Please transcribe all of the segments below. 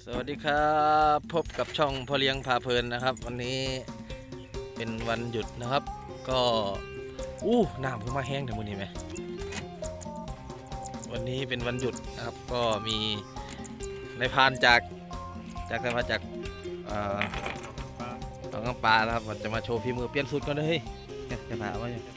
สวัสดีครับพบกับช่องพ่อเลี้ยงพาเพลินนะครับวันนี้เป็นวันหยุดนะครับก็น้ำเพิ่งมาแห้งถึงวันนี้ไหมวันนี้เป็นวันหยุดนะครับก็มีนายพรานจากหนองน้ำปลานะครับมันจะมาโชว์ฝีมือเปลี่ยนสูตรกันเลยจะพาว่าอย่าง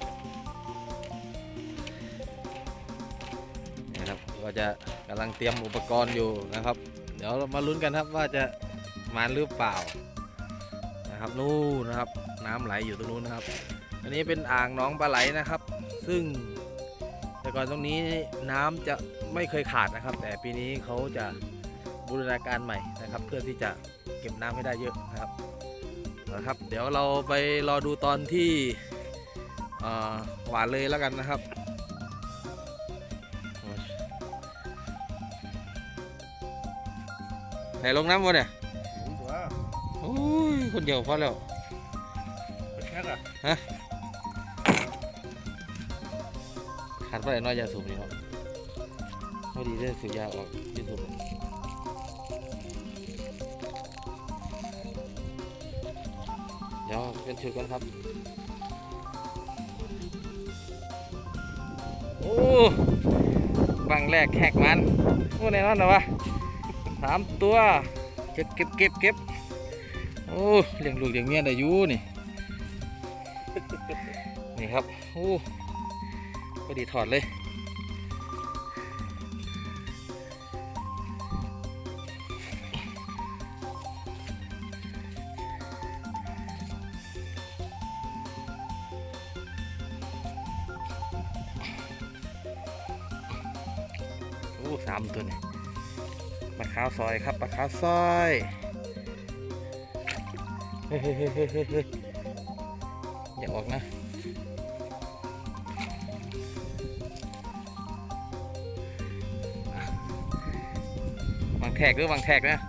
นี้ครับก็จะกำลังเตรียมอุปกรณ์อยู่นะครับเดี๋ยวเรามาลุ้นกันครับว่าจะมาหรือเปล่านะครับนู่นนะครับน้ำไหลอยู่ตรงนู้นนะครับอันนี้เป็นอ่างหนองปลาไหลนะครับซึ่งแต่ก่อนตรงนี้น้ำจะไม่เคยขาดนะครับแต่ปีนี้เขาจะบูรณาการใหม่นะครับเพื่อที่จะเก็บน้ำให้ได้เยอะนะครับเดี๋ยวเราไปรอดูตอนที่หวานเลยแล้วกันนะครับไหนลงน้ำวะเนี่ยโอ้ยคนเดียวพอแล้วฮะขาดไปน้อยยาสูบนี่ครับพอดีได้สูบยาออกที่สูบเดี๋ยวเป็นชุดกันครับโอ้บังแรกแหกมันโอ้แน่นอนนะวะ3 ตัวเก็บโอ้เลี้ยงลูกเลี้ยงเมียได้อยู่นี่นี่ครับโอ้พอดีถอดเลยโอ้3 ตัวนี่ปลาขาวซอยครับปลาขาวซอยเฮ้ยอย่าออกนะวางแทกหรือวางแทกนะ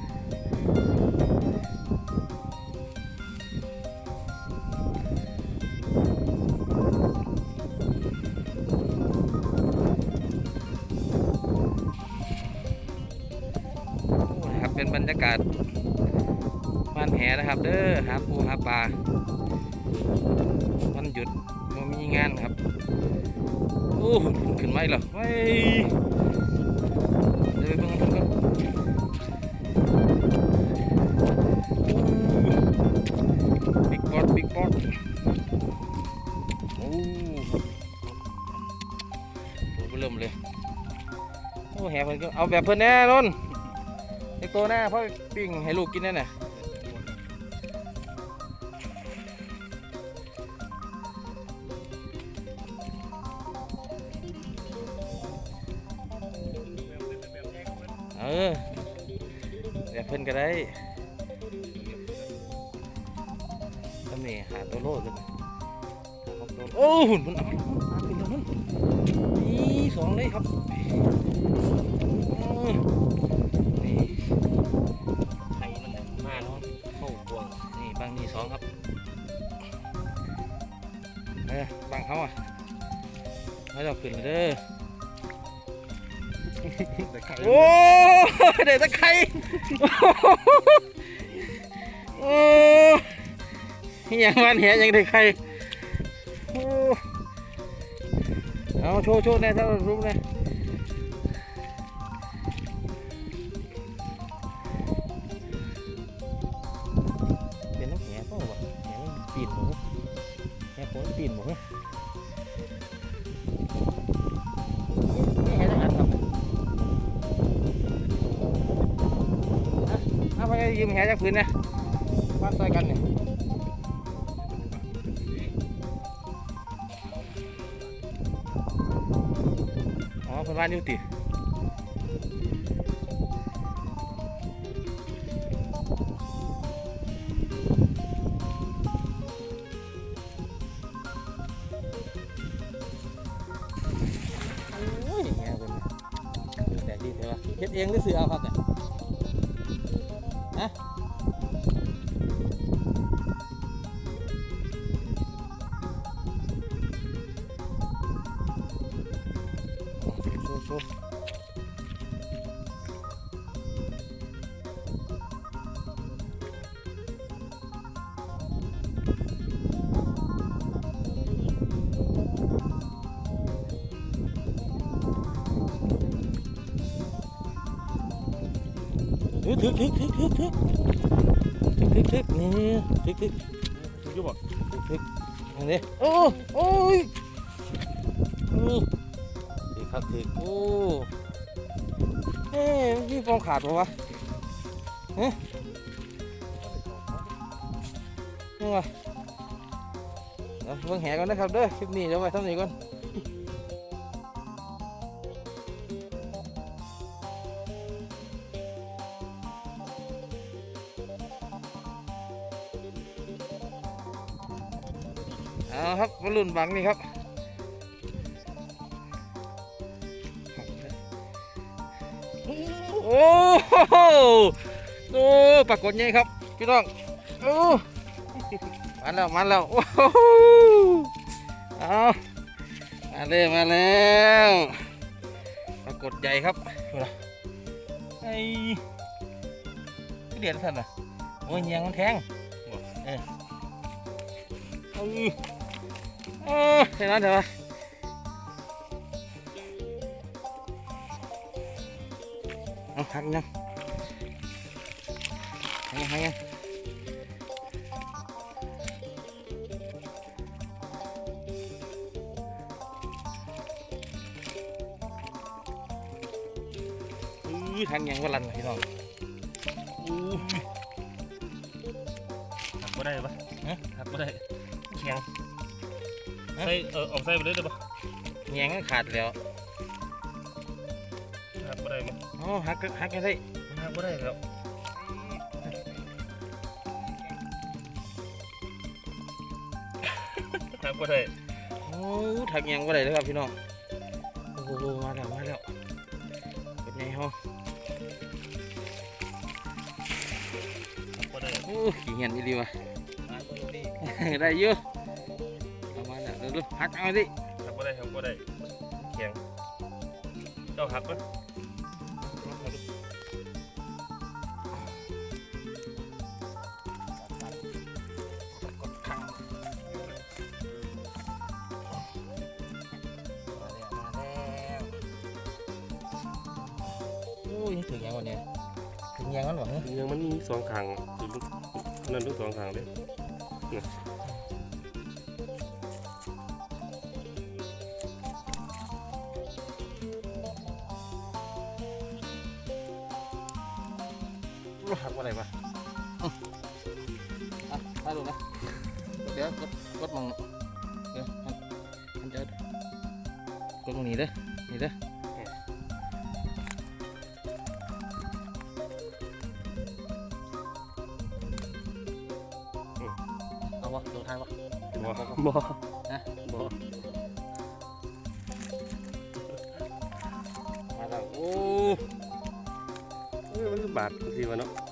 เป็นบรรยากาศบ้านแหนะครับเด้อหาปูหาปลาวันหยุดมันมีงานครับโอ้ขึ้นไหมเหรอไม่เดี๋ยวไปเบิ่งกันบิ๊กบอสโอ้ครับเริ่มเลยโอ้แหเพิ่นก็เอาแบบเพิ่นแน่นนเด็กโตหน้าพ่อปิ้งให้ลูกกินนั่นน่ะแบบเพิ่นก็ได้ตำหนิหาตัวโลดเลยโอ้หุ่นมันเอาเป็นแล้วนั่นนี่2เลยครับนี่ไข่มันมาเนาะเข้าบวงนี่บางนี่2ครับบางเขาอ่ะไม่ต้องขึ้นเลยเด้อโอ้เด็กตะไคร้โอ้ยังวันเหี้ยยังเด็กไข่เอาโชว์แน่ถ้ารู้นะเป็นน้ำแข็งเปล่าวะแข็งปีนหมูแข็งฝนปีนหมูเอาไปยืมแหจากพื้นนะบ้านซอยกันเนี่ยอ๋อเพื่อนบ้านนิวติโอ้ยแหเป็นแต่ดีเถอะเฮ็ดเองหรือซื้อเอาครับเนี่ยนะโชว์ถึกนี่ถึกอยู่บ่อันนี้โอ้ยถึกครับถึกโอ้พี่ฟองขาดปะวะนี่วะเบิ่งแหก่อนนะครับเด้อคลิปนี้เดี๋ยวไว้ทำนี้ก่อนเอาครับมาลุ้นบังนี่ครับโอ้โหปรากฏไงครับพี่น้องโอ้มาแล้วโอ้โหเอามาแล้วปรากฏใหญ่ครับไอ้เดือดสั่นอ่ะโอ้ยยังมันแทงเห็นไหมเอาหักยังทางยังก็ลันพี่น้องหักบ่ได้ปะหักบ่ได้แข็งใส่ออกใส่ไปเลยได้ปะแยงขาดแล้วหักบ่ได้มั้ยอ๋อหักกันได้หักบ่ได้แล้วหักบ่ได้โอ้ถักยังบ่ได้เลยครับพี่น้องโอ้โหมาแล้วเป็นไงฮะโอ้ขี้เหี้ยนอีหลีวะได้เยอะประมาณนั้นเร็วหักเอาดิหักบ่ได้แข็งเจ้าหักปะยังถึงยังวันนี้ถึงยังกันหรอยังมันมีสองทางนั่นทั้งสองทางเลยหักอะไรปะได้ดูนะเดี๋ยวกดมองเดี๋ยวมันจะกดตรงนี้เด้อนี่เด้อเอาวะดูท้ายวะบ่นะบ่มาแล้วโอ้มันคือบาดทีวะเนาะ